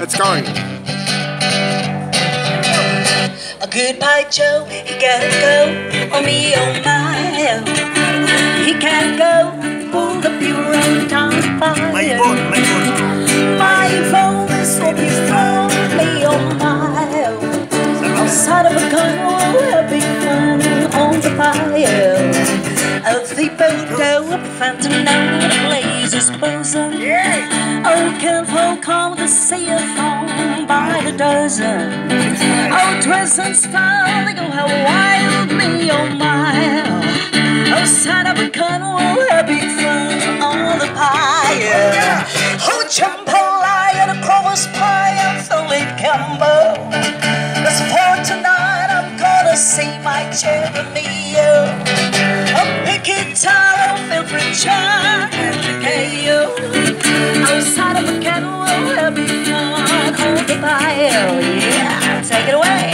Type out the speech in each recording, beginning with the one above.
It's going. A goodbye, Joe. He gotta go. Oh me, oh my. He can't go. Pull the bureau down by. My phone is so strong. Me, oh my. Outside of a gun, oh, a big fun on the fire. Of the photo, phantom now, the blaze is buzzing. Oh, can folk come to see a phone by the dozen? Oh, twist and style, they go how wild me, oh my. Outside of a gun, oh, a big fun on the fire. Oh, jambalaya, the crow's pie, and Philip Campbell. Cause for tonight I'm gonna see my Jeremy. A big guitar, a favorite child, outside of a kettle, we'll be fun on the fire. Yeah, take it away.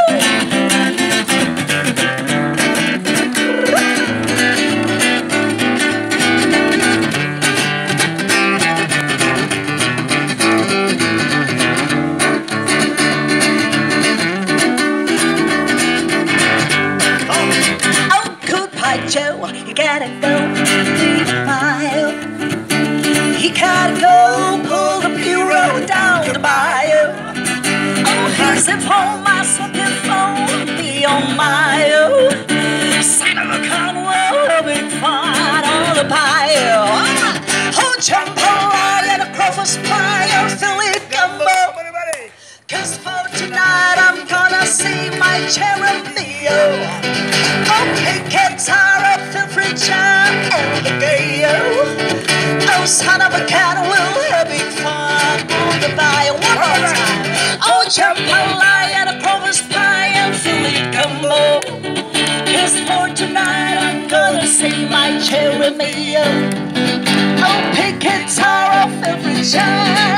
Joe, you gotta go through the mile. He gotta go pull the bureau down the bayou. Oh, here's the phone, my second phone, be on my sign of a Conwell, a big fun on the bayou. Oh, jambalaya, the crow's pie, I'm still in gumbo. Cause for tonight I'm gonna see my Jeremy. Oh, pick guitar up the fridge and the gale. Oh, son of a cat will have big fun on the bayou. One more time. Oh, jambalaya, the provost pie and Philly gumbo. Cause for tonight I'm gonna see my Jeremy. Oh, pick guitar off the fridge.